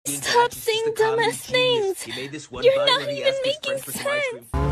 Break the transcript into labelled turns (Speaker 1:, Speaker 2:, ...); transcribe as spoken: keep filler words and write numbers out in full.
Speaker 1: Stop saying dumbass things! You're not even making sense!